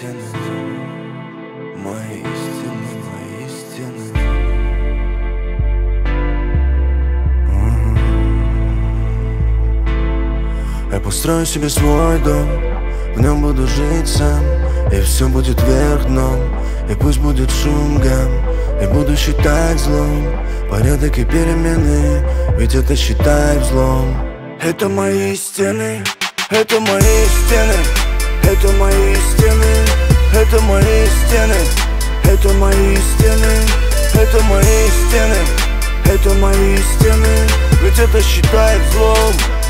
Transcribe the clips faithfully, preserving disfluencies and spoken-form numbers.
стены, мои стены, мои стены. Я построю себе свой дом, в нем буду жить сам, и все будет вверх дном, и пусть будет шум гам, и буду считать злом порядок и перемены, ведь это считай взлом. Это мои стены, это мои стены, это мои стены, это мои стены, это мои стены, это мои стены, это мои стены, ведь это считай взлом.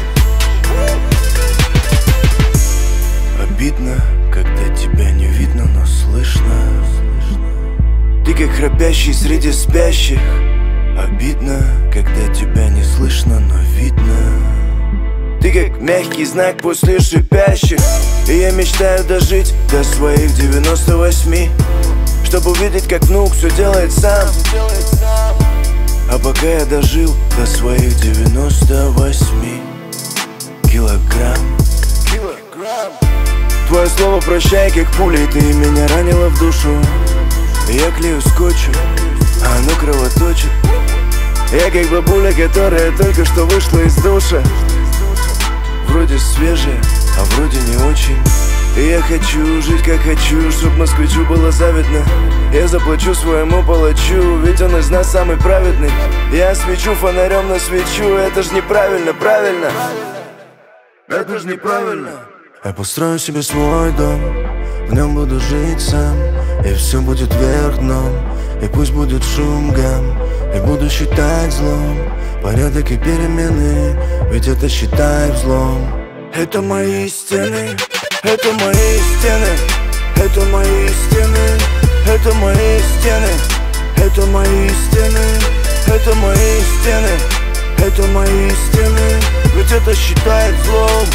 Обидно, когда тебя не видно, но слышно. Ты как храпящий среди спящих. Обидно, когда тебя не слышно, но видно. Ты как мягкий знак после шипящих. И я мечтаю дожить до своих девяноста восьми, чтобы увидеть, как внук все делает сам. А пока я дожил до своих девяноста восьми килограмм. Твое слово прощай, как пулей, ты меня ранила в душу. Я клею скотчем, а оно кровоточит. Я как бабуля, которая только что вышла из душа. Вроде свежая, а вроде не очень. И я хочу жить как хочу, чтоб москвичу было завидно. Я заплачу своему палачу, ведь он из нас самый праведный. Я свечу фонарем на свечу, это ж неправильно, правильно. Это ж неправильно. Я построю себе свой дом, в нем буду жить сам, и все будет вверх дном, и пусть будет шум гам, и буду считать злом порядок и перемены, ведь это считай взлом. Это мои стены, это мои стены, это мои стены, это мои стены, это мои стены, это мои стены, это мои стены, ведь это считай взлом.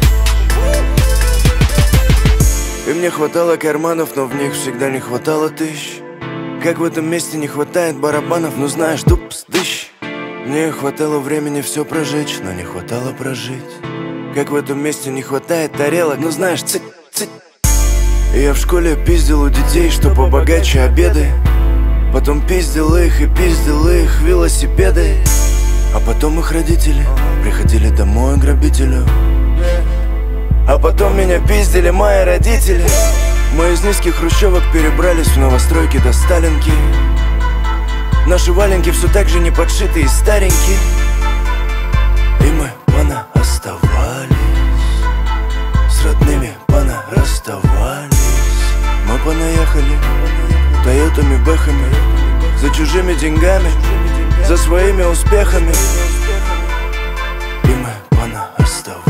И мне хватало карманов, но в них всегда не хватало тысяч. Как в этом месте не хватает барабанов, ну знаешь, дупс-дыщ. Мне хватало времени все прожечь, но не хватало прожить. Как в этом месте не хватает тарелок, ну знаешь, цыть-цыть. И я в школе пиздил у детей, что побогаче обеды. Потом пиздил их и пиздил их велосипеды. А потом их родители приходили домой к грабителю. А потом меня пиздили мои родители. Мы из низких хрущевок перебрались в новостройки до Сталинки. Наши валенки все так же не подшитые и старенькие. И мы пана оставались, с родными пана расставались. Мы понаехали тойотами, бэхами, за чужими деньгами, за своими успехами. И мы пана оставались,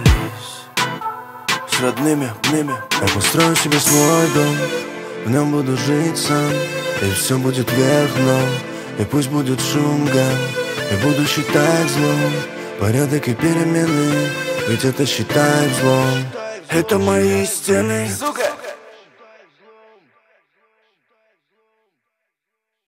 с родными пнями. Я построю себе свой дом, в нем буду жить сам, и все будет вверх дном, и пусть будет шум гам, и буду считать злом порядок и перемены, ведь это считай взлом. Это мои стены,